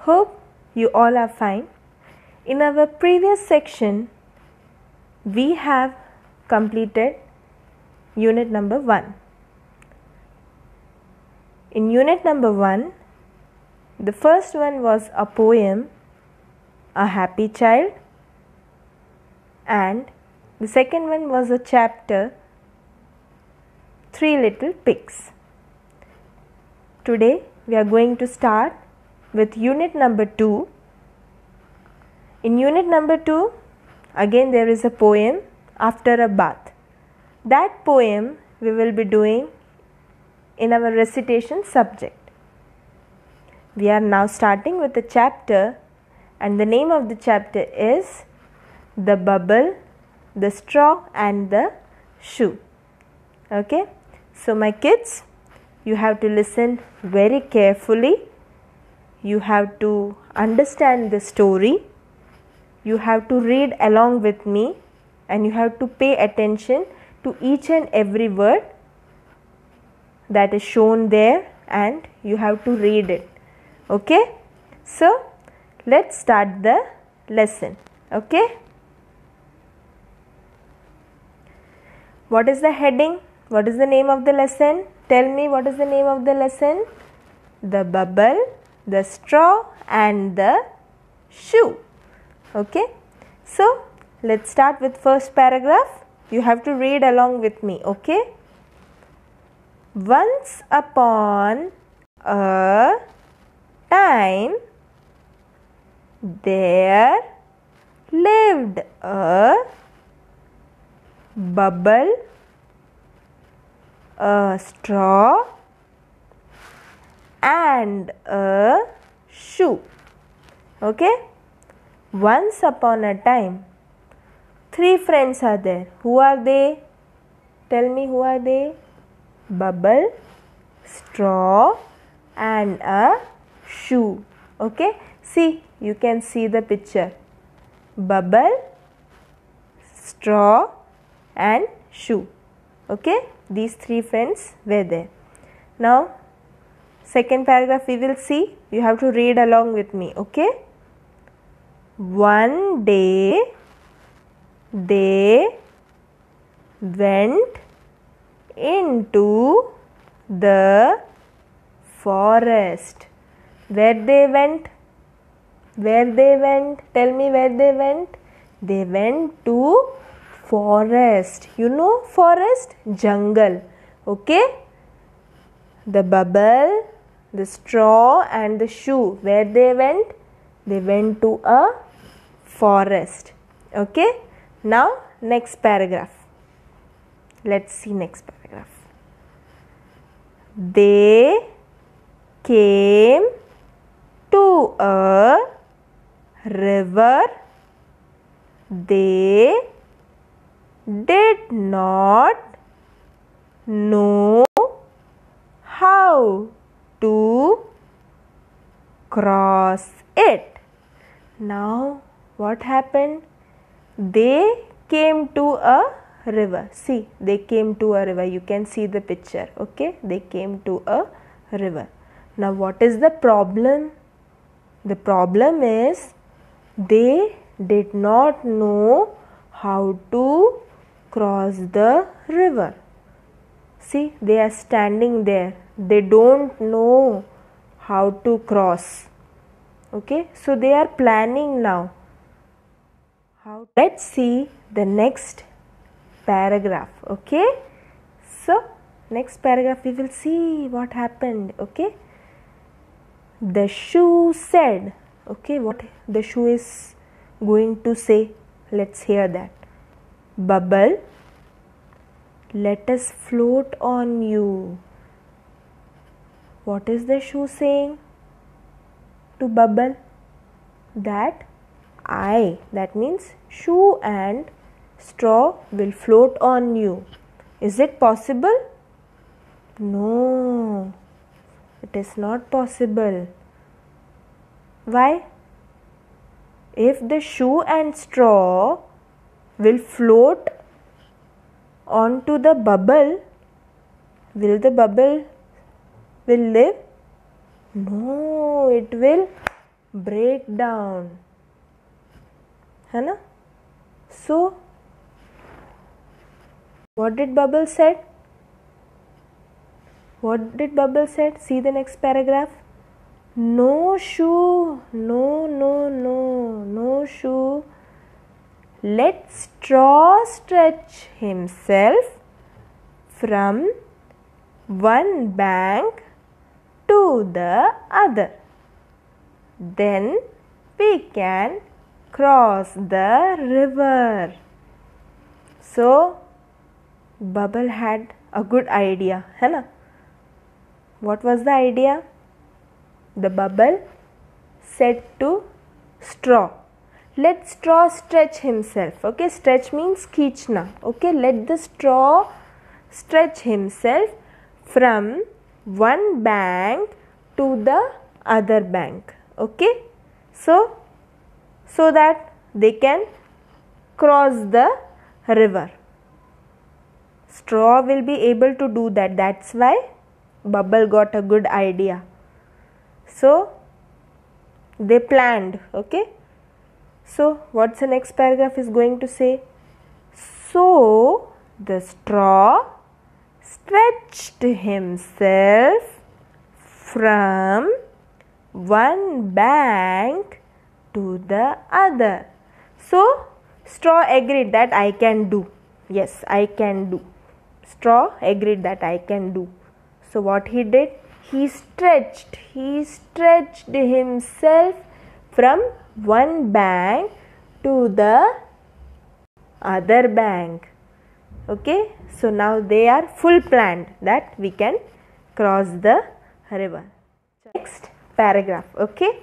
Hope you all are fine. In our previous section, we have completed unit number 1. In unit number 1, the first one was a poem, A Happy Child, and the second one was a chapter, Three Little Pigs. Today we are going to start with unit number 2. In unit number 2, again there is a poem, After a Bath. That poem we will be doing in our recitation subject. We are now starting with the chapter, and the name of the chapter is The Bubble, the Straw and the Shoe. Okay, so my kids, you have to listen very carefully. You have to understand the story. You have to read along with me, and you have to pay attention to each and every word that is shown there, and you have to read it. Okay, so let's start the lesson. Okay, what is the heading? What is the name of the lesson? Tell me, what is the name of the lesson? The Bubble, the Straw and the Shoe. Okay, so let's start with first paragraph. You have to read along with me. Okay, once upon a time there lived a bubble, a straw and a shoe. Okay, once upon a time, three friends are there. Who are they? Tell me, who are they? Bubble, straw and a shoe. Okay, see, you can see the picture. Bubble, straw and shoe. Okay, these three friends were there. Now second paragraph we will see. You have to read along with me. Okay, one day they went into the forest. Where they went? Where they went? Tell me where they went. They went to forest. You know forest? Jungle. Okay, the bubble, the straw and the shoe, where they went? They went to a forest. Okay, now next paragraph. Let's see next paragraph. They came to a river. They did not know how to cross it. Now what happened? They came to a river. See, they came to a river. You can see the picture. Okay, they came to a river. Now what is the problem? The problem is they did not know how to cross the river. See, they are standing there. They don't know how to cross. Okay, so they are planning now. Let's see the next paragraph. Okay, so next paragraph we will see what happened. Okay, the shoe said. Okay, what the shoe is going to say? Let's hear that. Bubble, let us float on you. What is the shoe saying to Bubble? That that means shoe and straw will float on you. Is it possible? No, it is not possible. Why? If the shoe and straw will float onto the bubble, will the bubble live? No, it will break down, है ना? So what did Bubble said? What did Bubble said? See the next paragraph. No shoe, no shoe. Let straw stretch himself from one bank to the other. Then we can cross the river. So Bubble had a good idea, है ना? What was the idea? The Bubble said to straw, let straw stretch himself. Okay, stretch means खींचना. Okay, let the straw stretch himself from one bank to the other bank. Okay, so that they can cross the river. Straw will be able to do that. That's why Bubble got a good idea. So they planned. Okay, so what's the next paragraph is going to say? So the straw stretched himself from one bank to the other. So straw agreed that I can do. Yes, I can do. Straw agreed that I can do. So what he did? He stretched himself from one bank to the other bank. Okay, so now they are full planned that we can cross the river. Next paragraph. Okay,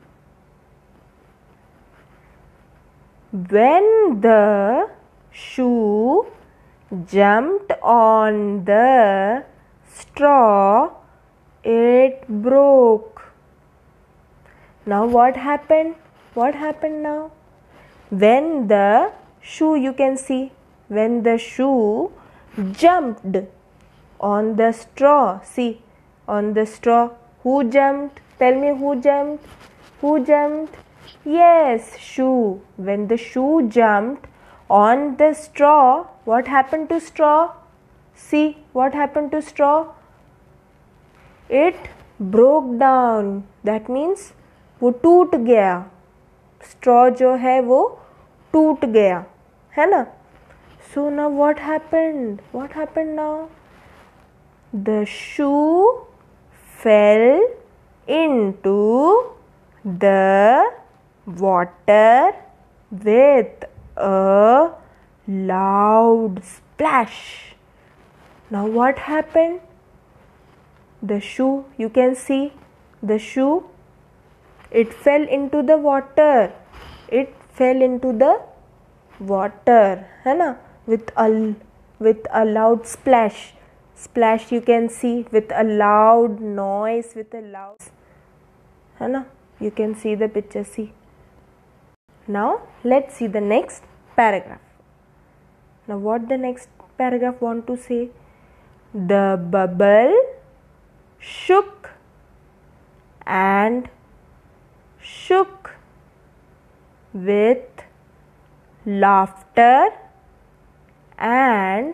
when the shoe jumped on the straw, it broke. Now what happened? What happened now? When the shoe, you can see, when the shoe jumped on the straw. See, on the straw, who jumped? Tell me who jumped? Who jumped? Yes, shoe. When the shoe jumped on the straw, what happened to straw? See, what happened to straw? It broke down. That means वो टूट गया. Straw जो है वो टूट गया, है ना? So now what happened? What happened now? The shoe fell into the water with a loud splash. Now what happened? The shoe, you can see the shoe, it fell into the water. It fell into the water, है ना? With a loud splash. Splash you can see, with a loud noise, with a loud, है ना? You can see the picture. See. Now let's see the next paragraph. Now what the next paragraph want to say? The bubble shook and shook with laughter and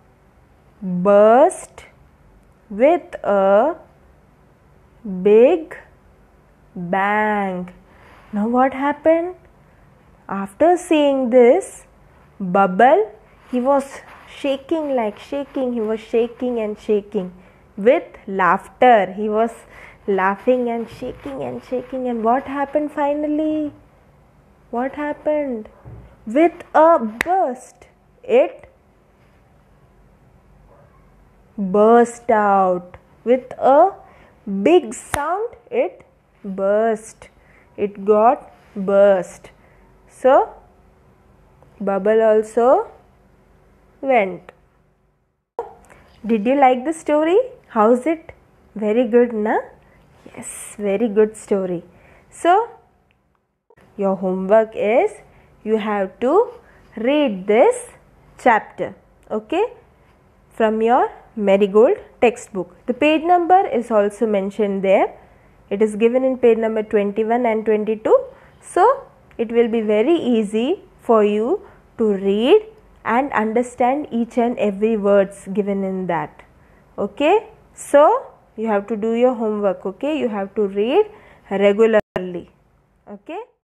burst with a big bang. Now what happened? After seeing this, Bubble, he was shaking like shaking. He was shaking and shaking with laughter. He was laughing and shaking and shaking. And what happened finally? What happened? With a burst, it burst out. With a big sound, it burst. It got burst. So, Bubble also went. Did you like the story? How's it? Very good, na? Yes, very good story. So, your homework is you have to read this chapter, okay, from your Marigold textbook. The page number is also mentioned there It is given in page number 21 and 22. So it will be very easy for you to read and understand each and every words given in that. Okay, so you have to do your homework. Okay, you have to read regularly. Okay.